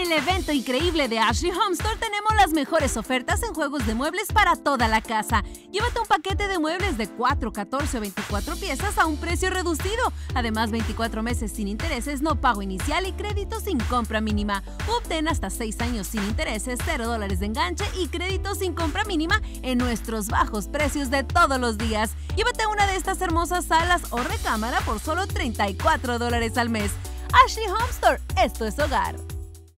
el evento increíble de Ashley Home Store tenemos las mejores ofertas en juegos de muebles para toda la casa. Llévate un paquete de muebles de 4, 14 o 24 piezas a un precio reducido. Además, 24 meses sin intereses, no pago inicial y crédito sin compra mínima. Obtén hasta 6 años sin intereses, $0 de enganche y crédito sin compra mínima en nuestros bajos precios de todos los días. Llévate una de estas hermosas salas o recámara por solo $34 al mes. Ashley Home Store, esto es hogar.